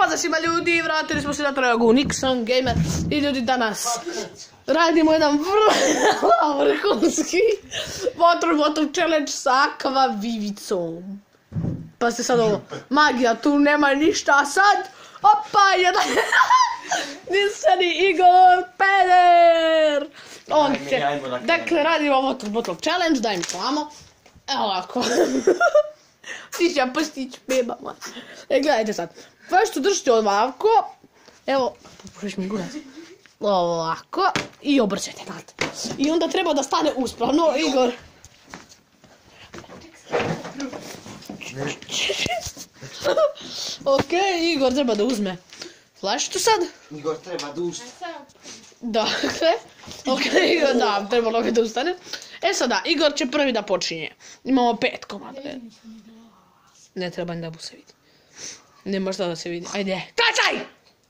Pozdrav svima ljudi, vratili smo se na tragu Nixon Gamer i ljudi danas radimo jedan vrhunski Water Challenge sa Aqua Vivicom. Pa se sad ovo, magija, tu nema ništa, a sad, opa, jedan nisani Igor Peder. On će, dakle, radimo Water Challenge, daj mi plamo, evo ovako. Ti će pustić bebama. Gledajte sad. Što držite ovako. Evo. Pokušaš mi gurati. Ovako. I obrćajte nad. I onda treba da stane uspravno. Igor. Ok, Igor treba da uzme flašicu sad. Igor treba da ustane. Dakle. Ok, Igor, da, trebalo ga da ustane. E sada, Igor će prvi da počinje. Imamo 5 komada. Ne treba ni da se vidi. Nema šta da se vidi. Ajde. Kačaj!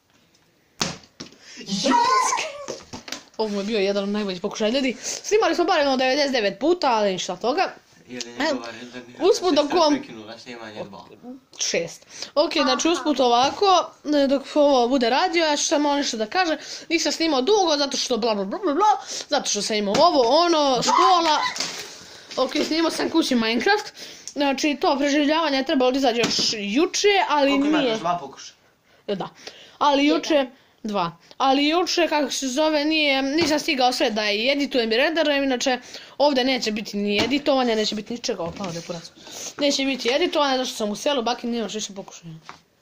Ovo je bio jedan od najboljih pokušaja ljudi. Snimali smo bar jedno 99 puta, ali ništa toga. Usput dok vam... 6. Ok, znači usput ovako, dok ovo bude radio, ja ću samo nešto da kažem. Nisam snimao dugo, zato što bla bla bla bla, zato što sam imao ovo, ono, škola. Ok, snimao sam kući Minecraft. Znači, to preživljavanje je trebalo da izađe još juče, ali nije... Koliko imaš 2 pokušaja? Da. Ali juče... 2. Ali juče, kako se zove, nisam stigao sve da i editujem i renderujem, inače ovdje neće biti ni editovanja, neće biti ničega, opao da je kurac. Neće biti editovanja, zato što sam u selu, baki nemaš više pokušaja.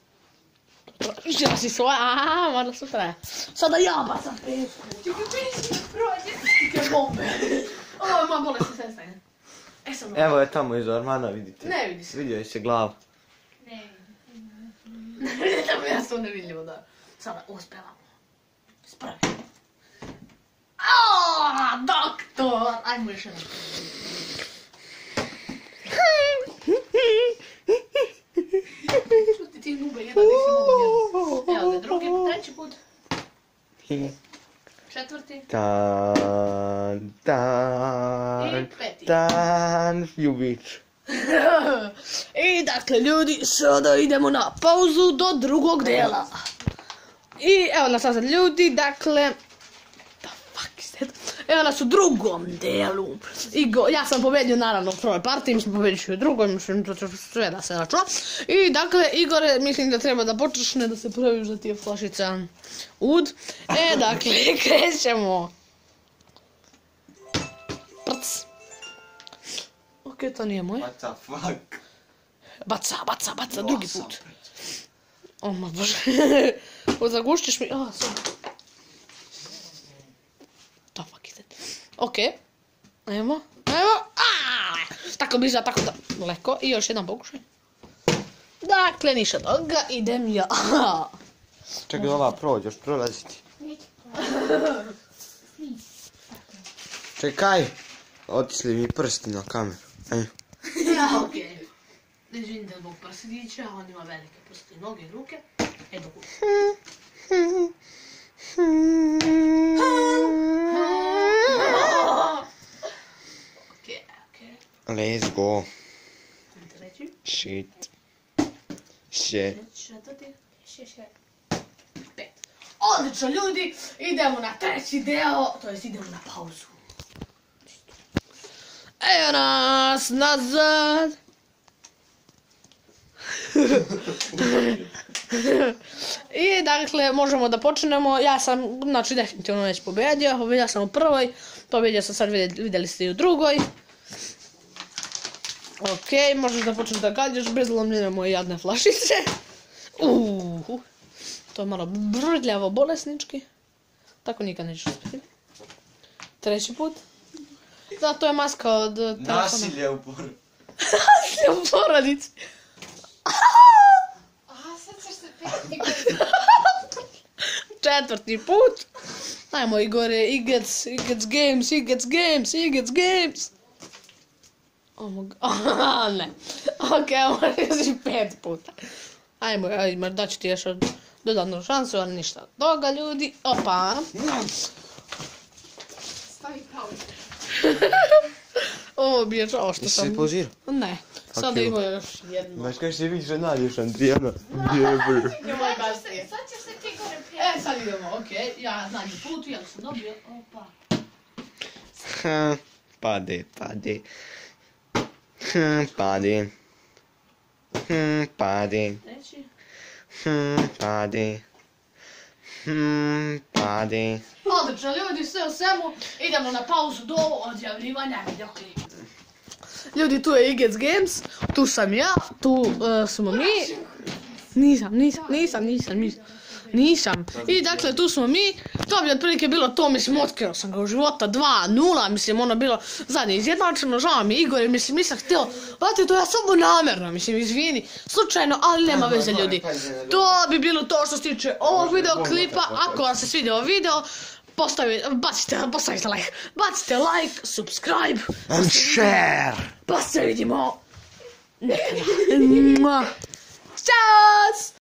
Ja si svoja, aha, možda sutra. Sada ja bacam pesku. Čekaj, pesku, prođe. Čekaj, bombe. Ovo je moja bolesna sestra. Evo je tamo iz ormana, vidite. Ne vidi se. Vidio je se glava. Ne vidi. Tamo ja sam nevidljivo, da. Sada uspjevamo. Spravi. Aaaa, doktor! Ajmo još jedan. Šuti ti nube, jedan nisi mogu jedan. Evo ga, drugi, treći put. Četvrti. Tan, tan, I peti. tan, ljubić. I dakle ljudi, sada idemo na pauzu do drugog dela. I evo nas sad ljudi, dakle... The fuck is that? Evo nas u drugom delu. Ja sam pobedio naravno u prvoj partiji, mislim pobedit u drugoj, mislim to sve da se računa. I dakle, Igore, mislim da treba da počne da se praviš da ti je flašica ud. Dakle, krećemo. Prc. Ok, to nije moj. What the fuck? Baca, drugi put. O ma bože. Zagušćiš mi... sad. The fuck is that? Ok. Evo. Tako bliža, tako da... Leko. I još jedan pokušaj. Dakle, ništa toga. Idem ja. Čekaj, ova prođe, još prolaziti. Čekaj. Otisli mi prsti na kameru. Okej. Izvinite zbog prstića, on ima velike prsti, noge i ruke. Edo kuće. Okej. Let's go. Treći. Shit. Četvrti. 5. Odlično ljudi, idemo na treći deo, to jest idemo na pauzu. Evo nas nazad. I dakle možemo da počnemo. Ja sam znači definitivno već pobedio. Ja sam u prvoj, pobedio sam sad, vidjeli ste i u drugoj. Ok, možeš da počneš da gađaš bez lomljene moje jadne flašice. To je malo brljavo bolesnički. Tako nikad nećeš uspjeti. Treći put. Da, to je maska od telefona. Nasilje u porodici. Nasilje u porodici. Sad ćeš se peti godina. Četvrti put. Ajmo Igore, he gets games. Ne. Ok, možeš i 5 puta. Ajmo, daću ti još dodatnu šansu, ali ništa toga ljudi. Opa. Stavi pauzu. Ovo bi je žao što sam... Jesi se pozirao? Ne. Sada ima još jedno. Znaš kaj se vidiš, že nalješ Andrijana? Jebr. Nemoj baš prije. Sad ćeš se ti gore pjevati. Sad idemo, okej. Ja zadnji put, ja sam dobio. Opa. Pade. Pade. Treći. Pade. Odlično, ljudi, sve u svemu. Idemo na pauzu do odjavljivanja videoklipa. Ljudi, tu je Igec Games, tu sam ja, tu smo mi. Nisam. I dakle, tu smo mi. To bi otprilike bilo to, mislim, otkrio sam ga u života 2-0, mislim, ono bilo zadnje izjednačeno, žao mi Igor, mislim, nisam htio, znate, to ja samo namjerno, mislim, izvini, slučajno, ali nema veze, ljudi. To bi bilo to što se tiče ovog videoklipa. Ako vam se svidio video, bacite like, subscribe And share. pa se vidimo nekada. Ćao!